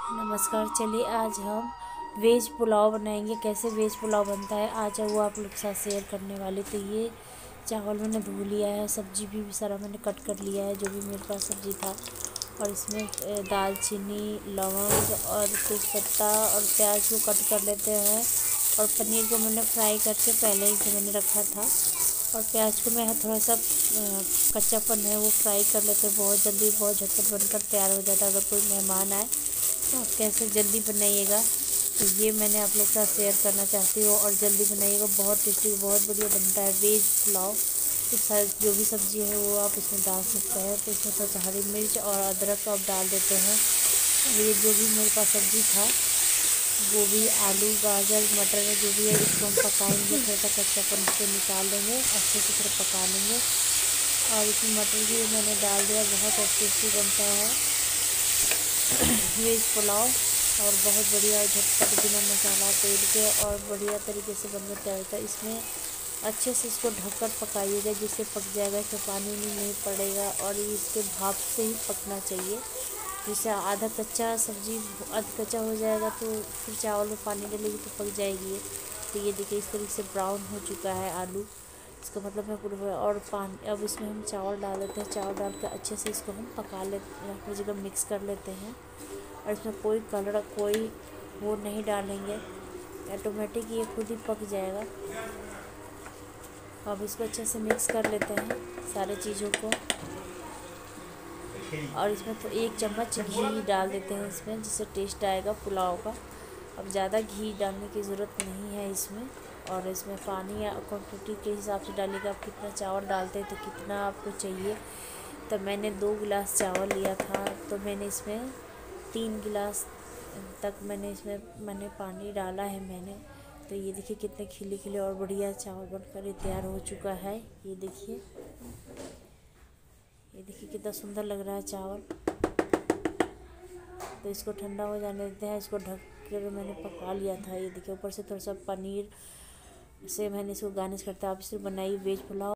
नमस्कार। चलिए आज हम वेज पुलाव बनाएंगे। कैसे वेज पुलाव बनता है आज वो आप लोग के साथ शेयर करने वाले। तो ये चावल मैंने धो लिया है, सब्जी भी सारा मैंने कट कर लिया है जो भी मेरे पास सब्जी था। और इसमें दालचीनी, लौंग और तेज़पत्ता और प्याज को कट कर लेते हैं। और पनीर को मैंने फ्राई करके पहले ही से मैंने रखा था। और प्याज को मैं थोड़ा सा कच्चापन है वो फ्राई कर लेते हैं। बहुत जल्दी बहुत झटपट बनकर तैयार हो जाता है। अगर कोई मेहमान आए तो आप कैसे जल्दी बनाइएगा, तो ये मैंने आप लोग के साथ शेयर करना चाहती हूँ। और जल्दी बनाइएगा, बहुत टेस्टी बहुत बढ़िया बनता है वेज पुलाव। तो जो भी सब्ज़ी है वो आप इसमें डाल सकते हैं। तो इसमें थोड़ा सा हरी मिर्च और अदरक को आप डाल देते हैं। और ये जो भी मेरे पास सब्ज़ी था, गोभी, आलू, गाजर, मटर जो भी है इसको हम पकाएंगे। थोड़ा सा कच्चापन इसको निकाल लेंगे, अच्छे से थोड़ा पका लेंगे। और इसमें मटर भी मैंने डाल दिया। बहुत टेस्टी बनता है वेज पुलाव। और बहुत बढ़िया झटपट बिना मसाला तेल के और बढ़िया तरीके से बनकर तैयार होता है। इसमें अच्छे से इसको ढककर पकाइएगा जिससे पक जाएगा, इसमें पानी नहीं पड़ेगा। और ये इसके भाप से ही पकना चाहिए। जैसे आधा कच्चा सब्जी आधा कच्चा हो जाएगा तो फिर चावल में पानी डालेगी तो पक जाएगी ये। तो ये देखिए इस तरीके से ब्राउन हो चुका है आलू। इसका मतलब है पूरा। और पानी अब इसमें हम चावल डाल देते हैं। चावल डाल के अच्छे से इसको हम पका लेते हैं, अपनी जगह मिक्स कर लेते हैं। और इसमें कोई कलर कोई वो नहीं डालेंगे, ऑटोमेटिक ये खुद ही पक जाएगा। अब इसको अच्छे से मिक्स कर लेते हैं सारे चीज़ों को। और इसमें तो 1 चम्मच घी डाल देते हैं इसमें, जिससे टेस्ट आएगा पुलाव का। अब ज़्यादा घी डालने की ज़रूरत नहीं है इसमें। और इसमें पानी या क्वांटिटी के हिसाब से डालिएगा, आप कितना चावल डालते हैं तो कितना आपको चाहिए। तो मैंने 2 गिलास चावल लिया था, तो मैंने इसमें 3 गिलास तक मैंने पानी डाला है मैंने। तो ये देखिए कितने खिले खिले और बढ़िया चावल बनकर तैयार हो चुका है। ये देखिए कितना सुंदर लग रहा है चावल। तो इसको ठंडा हो जाने देते हैं। इसको ढक कर मैंने पका लिया था। ये देखिए ऊपर से थोड़ा सा पनीर से मैंने इसको गार्निश करता। आप इसे बनाइए वेज पुलाव।